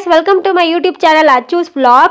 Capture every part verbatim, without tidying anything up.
guys, welcome to my YouTube channel Atchuz vlogS.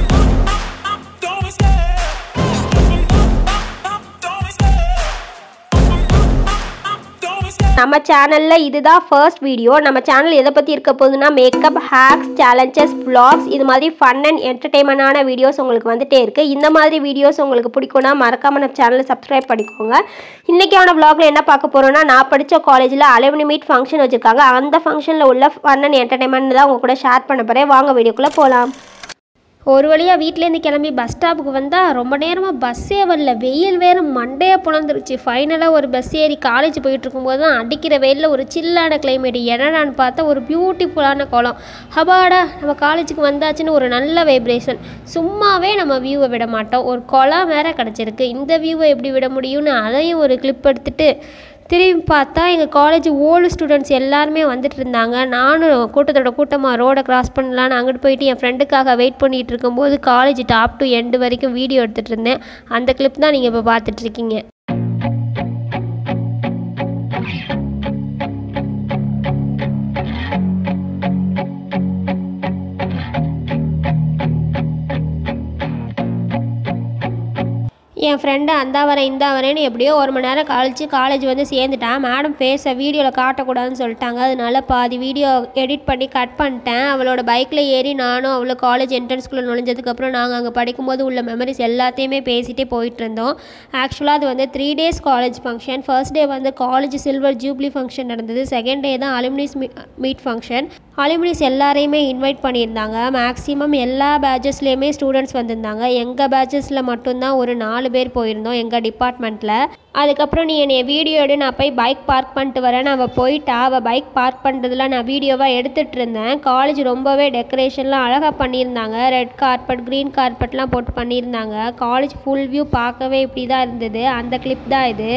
நம்ம சேனல்ல இதுதான் ஃபர்ஸ்ட் வீடியோ. நம்ம சேனல் எதை பத்தி இருக்க போகுதுன்னா மேக்கப், ஹேக்ஸ், சேலஞ்சஸ், vlogs இது மாதிரி ஃபன் அண்ட் என்டர்டெயின்மெண்டான வீடியோஸ் உங்களுக்கு வந்துட்டே இருக்கு. இந்த மாதிரி வீடியோஸ் உங்களுக்கு பிடிக்கும்னா மறக்காம நம்ம சேனலை சப்ஸ்கிரைப் பண்ணிக்கோங்க. இன்னைக்கான vlogல என்ன பார்க்க போறோம்னா நான் படிச்ச காலேஜ்ல அலுமினி மீட் ஃபங்க்ஷன் வச்சிருக்காங்க. அந்த ஃபங்க்ஷன்ல உள்ள ஃபன் அண்ட் என்டர்டெயின்மெண்ட் தான் உங்க கூட ஷேர் பண்ண போறேன். வாங்க வீடியோக்குள்ள போலாம். ஒரு வழியாக வீட்டிலேருந்து கிளம்பி பஸ் ஸ்டாப்புக்கு வந்தால் ரொம்ப நேரமாக பஸ்ஸே வரல. வெயில் வேறு மண்டையாக புலந்துருச்சு. ஃபைனலாக ஒரு பஸ் ஏறி காலேஜ் போயிட்டுருக்கும்போது தான் அடிக்கிற வெயிலில் ஒரு சில்லான கிளைமேட். என்னடான்னு பார்த்தா ஒரு பியூட்டிஃபுல்லான குளம். ஹபாடா நம்ம காலேஜுக்கு வந்தாச்சுன்னு ஒரு நல்ல வைப்ரேஷன். சும்மாவே நம்ம வியூவை விட மாட்டோம். ஒரு குளம் வேறு கிடச்சிருக்கு. இந்த வியூவை எப்படி விட முடியும்னு அதையும் ஒரு கிளிப் எடுத்துகிட்டு திரும்பி பார்த்தா எங்கள் காலேஜ் ஓல்டு ஸ்டூடெண்ட்ஸ் எல்லாருமே வந்துட்டு இருந்தாங்க. நானும் கூட்டத்தோட கூட்டமாக ரோடை கிராஸ் பண்ணலான்னு அங்கிட்டு போயிட்டு என் ஃப்ரெண்டுக்காக வெயிட் பண்ணிகிட்டு இருக்கும்போது காலேஜ் டாப் டு எண்டு வரைக்கும் வீடியோ எடுத்துகிட்டு இருந்தேன். அந்த கிளிப் தான் நீங்கள் இப்போ பார்த்துட்ருக்கீங்க. என் ஃப்ரெண்டு அந்த வரேன் இந்த வரேன்னு எப்படியோ ஒரு மணி நேரம் கழிச்சு காலேஜ் வந்து சேர்ந்துட்டான். மேடம் ஃபேஸை வீடியோவில் காட்டக்கூடாதுன்னு சொல்லிட்டாங்க. அதனால பாதி வீடியோ எடிட் பண்ணி கட் பண்ணிட்டேன். அவளோட பைக்கில் ஏறி நானும் அவ்வளோ காலேஜ் என்ட்ரன்ஸ்குள்ளே நுழைஞ்சதுக்கப்புறம் நாங்கள் அங்கே படிக்கும்போது உள்ள மெமரிஸ் எல்லாத்தையுமே பேசிகிட்டே போயிட்டு இருந்தோம். ஆக்சுவலாக அது வந்து three days college function. First day வந்து காலேஜ் சில்வர் ஜூப்ளி ஃபங்க்ஷன் நடந்தது. செகண்ட் டே தான் அலுமினிஸ் மீட் ஃபங்க்ஷன். அலுமினிஸ் எல்லாரையுமே இன்வைட் பண்ணியிருந்தாங்க. மேக்ஸிமம் எல்லா பேட்சஸ்லேயுமே ஸ்டூடெண்ட்ஸ் வந்திருந்தாங்க. எங்கள் பேட்சஸில் மட்டும்தான் ஒரு நாலு பேர் போயிருந்தோம் எங்கள் டிபார்ட்மெண்ட்டில். அதுக்கப்புறம் நீ என்னை வீடியோ எடு, நான் போய் பைக் பார்க் பண்ணிட்டு வரேன். அவள் போயிட்டா. அவள் பைக் பார்க் பண்ணுறதுல நான் வீடியோவாக எடுத்துகிட்டு இருந்தேன். காலேஜ் ரொம்பவே டெக்கரேஷன்லாம் அழகாக பண்ணியிருந்தாங்க. ரெட் கார்பெட், க்ரீன் கார்பெட்லாம் போட்டு பண்ணியிருந்தாங்க. காலேஜ் ஃபுல் வியூ பார்க்கவே இப்படி தான் இருந்தது. அந்த கிளிப் தான் இது.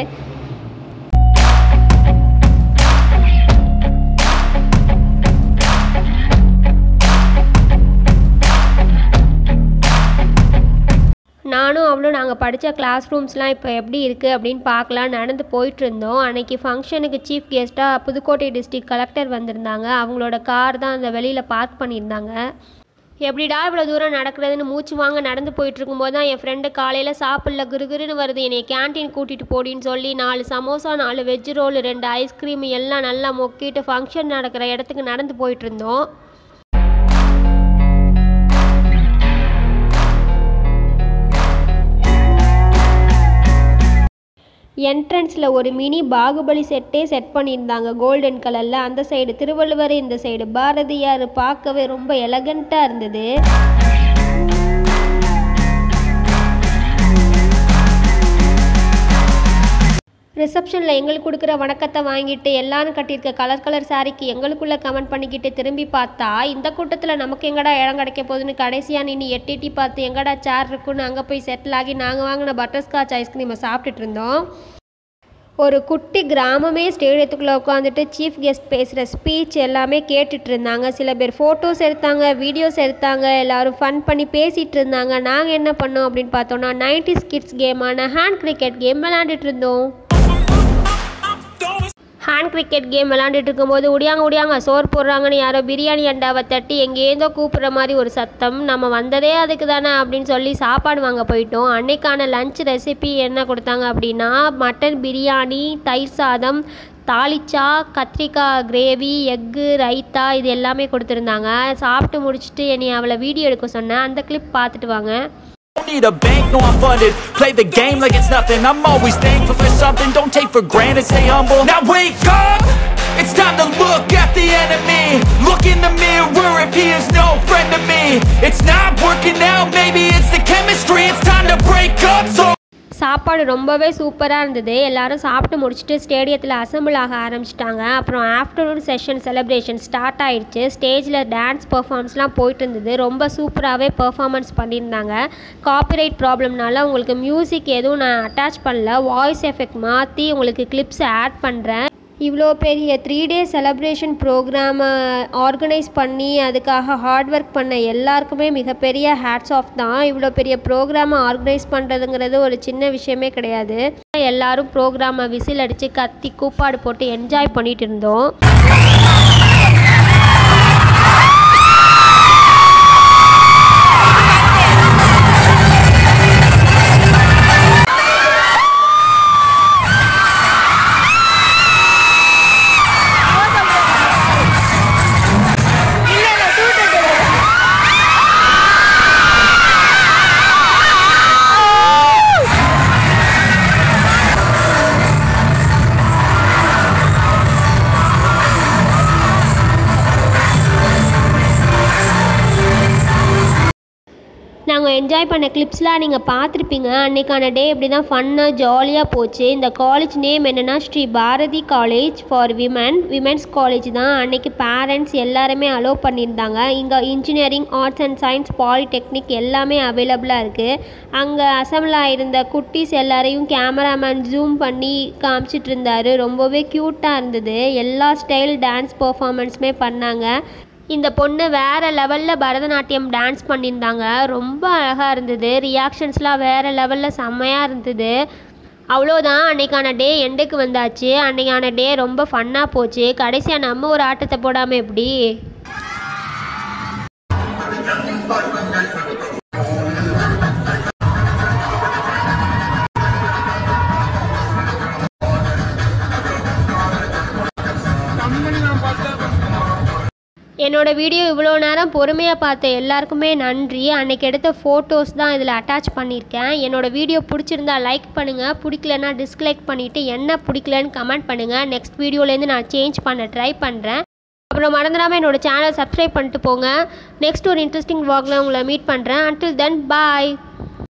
நானும் அவளும் நாங்கள் படித்த கிளாஸ் ரூம்ஸ்லாம் இப்போ எப்படி இருக்குது அப்படின்னு பார்க்கலாம் நடந்து போயிட்டு இருந்தோம். அன்றைக்கி ஃபங்க்ஷனுக்கு சீஃப் கெஸ்ட்டாக புதுக்கோட்டை டிஸ்ட்ரிக்ட் கலெக்டர் வந்திருந்தாங்க. அவங்களோட கார் தான் அந்த வெளியில் பார்க் பண்ணியிருந்தாங்க. எப்படிடா இவ்வளோ தூரம் நடக்கிறதுன்னு மூச்சு வாங்க நடந்து போயிட்டு இருக்கும்போது தான் என் ஃப்ரெண்டு காலையில் சாப்பிடல குருகுருன்னு வருது, என்னை கேன்டீன் கூட்டிகிட்டு போடின்னு சொல்லி நாலு சமோசா, நாலு வெஜ் ரோல், ரெண்டு ஐஸ்கிரீம் எல்லாம் நல்லா மொக்கிட்டு ஃபங்க்ஷன் நடக்கிற இடத்துக்கு நடந்து போயிட்டு இருந்தோம். என்ட்ரன்ஸில் ஒரு மினி பாகுபலி செட்டே செட் பண்ணியிருந்தாங்க கோல்டன் கலரில். அந்த சைடு திருவள்ளுவர், இந்த சைடு பாரதியார். பார்க்கவே ரொம்ப எலகண்ட்டாக இருந்தது. ரிசப்ஷனில் எங்களுக்கு கொடுக்குற வணக்கத்தை வாங்கிட்டு எல்லாரும் கட்டியிருக்க கலர் கலர் சாரிக்கு எங்களுக்குள்ளே கமெண்ட் பண்ணிக்கிட்டு திரும்பி பார்த்தா இந்த கூட்டத்தில் நமக்கு எங்கடா இடம் கிடைக்க போகுதுன்னு கடைசியாக நின்று எட்டி எட்டி பார்த்து எங்கடா சேர் இருக்குன்னு அங்கே போய் செட்டில் ஆகி நாங்கள் வாங்கின பட்டர்ஸ்காட்ச் ஐஸ்கிரீமை சாப்பிட்டுட்டு இருந்தோம். ஒரு குட்டி கிராமமே ஸ்டேடியத்துக்குள்ளே உட்காந்துட்டு சீஃப் கெஸ்ட் பேசுகிற ஸ்பீச் எல்லாமே கேட்டுட்டு இருந்தாங்க. சில பேர் ஃபோட்டோஸ் எடுத்தாங்க, வீடியோஸ் எடுத்தாங்க, எல்லோரும் ஃபன் பண்ணி பேசிகிட்டு இருந்தாங்க. நாங்கள் என்ன பண்ணோம் அப்படின்னு பார்த்தோன்னா நைன்டிஸ் கிட்ஸ் கேமான ஹேண்ட் கிரிக்கெட் கேம் விளையாண்டுட்டு இருந்தோம். ஹேண்ட் கிரிக்கெட் கேம் விளாண்டுட்டு இருக்கும்போது உடியாங்க உடியாங்க சோறு போடுறாங்கன்னு யாரோ பிரியாணி அண்டாவை தட்டி எங்கேருந்தோ கூப்பிட்ற மாதிரி ஒரு சத்தம். நம்ம வந்ததே அதுக்கு தானே அப்படின்னு சொல்லி சாப்பாடு வாங்க போயிட்டோம். அன்னைக்கான லஞ்ச் ரெசிபி என்ன கொடுத்தாங்க அப்படின்னா மட்டன் பிரியாணி, தயிர் சாதம், தாளிச்சா, கத்திரிக்காய் கிரேவி, எக்கு, ரைத்தா இது எல்லாமே கொடுத்துருந்தாங்க. சாப்பிட்டு முடிச்சுட்டு என்னை அவளை வீடியோ எடுக்க சொன்னேன். அந்த கிளிப் பார்த்துட்டு வாங்க. Need a bank, no I'm funded. Play the game like it's nothing. I'm always thankful for something. Don't take for granted, stay humble. Now wake up, it's time to look at the enemy. Look in the mirror if he is no friend to me. It's not working out, maybe it's the chemistry. It's time to break up, so சாப்பாடு ரொம்பவே சூப்பராக இருந்தது. எல்லோரும் சாப்பிட்டு முடிச்சுட்டு ஸ்டேடியத்தில் assemble ஆக ஆரம்பிச்சிட்டாங்க. அப்புறம் ஆஃப்டர்நூன் செஷன் செலிப்ரேஷன் ஸ்டார்ட் ஆகிடுச்சு. ஸ்டேஜில் டான்ஸ் பெர்ஃபார்மன்ஸ்லாம் போயிட்டு இருந்தது. ரொம்ப சூப்பராகவே பெர்ஃபார்மன்ஸ் பண்ணியிருந்தாங்க. காப்பிரைட் ப்ராப்ளம்னால உங்களுக்கு மியூசிக் எதுவும் நான் அட்டாச் பண்ணல. வாய்ஸ் எஃபெக்ட் மாற்றி உங்களுக்கு கிளிப்ஸ் ஆட் பண்ணுறேன். இவ்வளோ பெரிய த்ரீ டே செலப்ரேஷன் ப்ரோக்ராமை ஆர்கனைஸ் பண்ணி அதுக்காக ஹார்ட் ஒர்க் பண்ண எல்லாருக்குமே மிகப்பெரிய ஹேட்ஸ் ஆஃப் தான். இவ்வளோ பெரிய ப்ரோக்ராமை ஆர்கனைஸ் பண்ணுறதுங்கிறது ஒரு சின்ன விஷயமே கிடையாது. எல்லாரும் ப்ரோக்ராமை விசில் அடித்து கத்தி கூப்பாடு போட்டு என்ஜாய் பண்ணிகிட்டு இருந்தோம். நாங்கள் என்ஜாய் பண்ண கிளிப்ஸ்லாம் நீங்கள் பார்த்துருப்பீங்க. அன்றைக்கான டே இப்படி தான் ஃபன்னாக ஜாலியாக போச்சு. இந்த காலேஜ் நேம் என்னென்னா Sri Bharathi college for women women's college தான். அன்றைக்கி பேரண்ட்ஸ் எல்லாருமே அலோவ் பண்ணியிருந்தாங்க. இங்கே engineering, arts and science, polytechnic எல்லாமே அவைலபிளாக இருக்குது. அங்கே அசம்பிள் ஆகிருந்த குட்டீஸ் எல்லாரையும் கேமராமேன் ஜூம் பண்ணி காமிச்சிட்டு இருந்தார். ரொம்பவே க்யூட்டாக இருந்தது. எல்லா ஸ்டைல் டான்ஸ் பர்ஃபார்மன்ஸுமே பண்ணாங்க. இந்த பொண்ணு வேறு லெவலில் பரதநாட்டியம் டான்ஸ் பண்ணியிருந்தாங்க. ரொம்ப அழகாக இருந்தது. ரியாக்ஷன்ஸ்லாம் வேறு லெவலில் செம்மையாக இருந்தது. அவ்வளோதான், அன்றைக்கான டே எண்டுக்கு வந்தாச்சு. அன்றைக்கான டே ரொம்ப ஃபன்னாக போச்சு. கடைசியாக நம்ம ஒரு ஆட்டத்தை போடாமல் எப்படி? என்னோடய வீடியோ இவ்வளோ நேரம் பொறுமையாக பார்த்த எல்லாருக்குமே நன்றி. அன்றைக்கி எடுத்த ஃபோட்டோஸ் தான் இதில் அட்டாச் பண்ணியிருக்கேன். என்னோடய வீடியோ பிடிச்சிருந்தா லைக் பண்ணுங்கள், பிடிக்கலன்னா டிஸ்லைக் பண்ணிவிட்டு என்ன பிடிக்கலன்னு கமெண்ட் பண்ணுங்கள். நெக்ஸ்ட் வீடியோலேருந்து நான் சேஞ்ச் பண்ண ட்ரை பண்ணுறேன். அப்புறம் மறந்துடாமல் என்னோடய சேனல் சப்ஸ்கிரைப் பண்ணிட்டு போங்க. நெக்ஸ்ட் ஒரு இன்ட்ரெஸ்டிங் vlogல உங்களை மீட் பண்ணுறேன். until then bye.